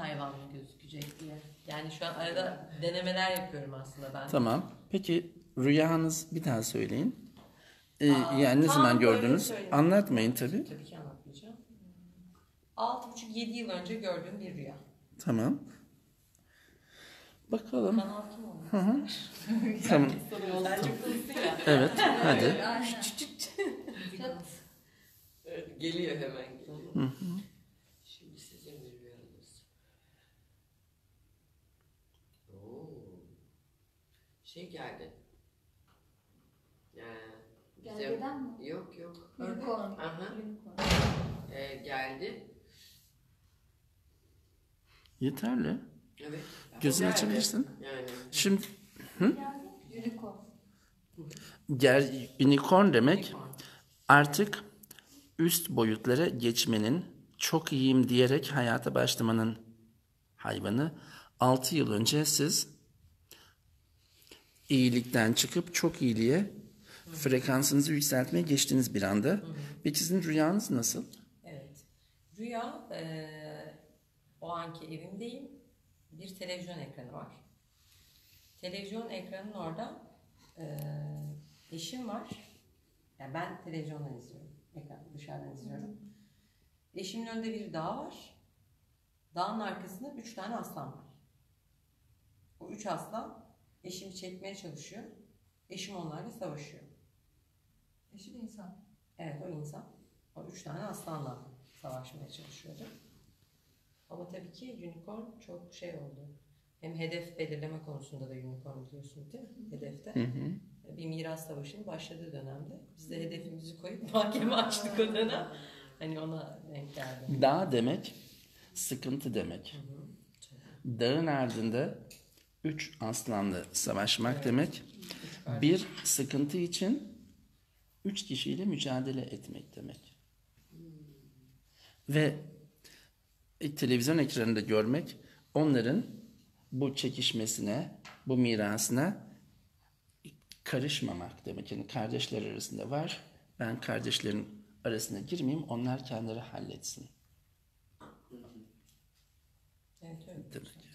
hayvan mı gözükecek diye. Yani şu an arada denemeler yapıyorum aslında ben. Tamam. Peki rüyanız bir daha söyleyin. Yani ne zaman Tam böyle gördünüz? söyleyeyim. Anlatmayın tabii. Tabii ki anlatmayacağım. 6,5-7 yıl önce gördüğüm bir rüya. Tamam. Bakalım. Kanal kim olmuş? Tamam. Sen çok konuştun ya. Evet. Hadi. Geliyor hemen geliyor. Şimdi sizin bir rüyanız. Oo. Şey geldi. Gergedan mı? Yok. Unicorn. Aha. Geldi. Yeterli. Evet. Gözünü Geldi. açabilirsin. Yani. Şimdi Unicorn. unicorn demek artık üst boyutlara geçmenin, çok iyiyim diyerek hayata başlamanın hayvanı. 6 yıl önce siz iyilikten çıkıp çok iyiliğe frekansınızı yükseltmeye geçtiniz bir anda. Peki sizin rüyanız nasıl? Evet. Rüya, o anki evimdeyim. Bir televizyon ekranı var. Televizyon ekranının orada eşim var. Yani ben televizyondan izliyorum. Dışarıdan izliyorum. Eşimin önünde bir dağ var. Dağın arkasında 3 tane aslan var. O 3 aslan eşimi çekmeye çalışıyor. Eşim onlarla savaşıyor. Eşi de insan. Evet, o insan. O 3 tane aslanla savaşmaya çalışıyordu. Ama tabii ki unicorn çok şey oldu. Hem hedef belirleme konusunda da unicorn biliyorsun değil mi? Hedefte. Bir miras savaşının başladığı dönemde. Biz de hedefimizi koyup mahkeme açtık o dönem. Hani ona denk geldi. Dağ demek sıkıntı demek. Dağın ardında 3 aslanla savaşmak demek. Bir sıkıntı için 3 kişiyle mücadele etmek demek. Ve televizyon ekranında görmek onların bu çekişmesine, bu mirasına karışmamak demek. Yani kardeşler arasında var. Ben kardeşlerin arasına girmeyeyim. Onlar kendileri halletsin. Evet, öyle. Demek.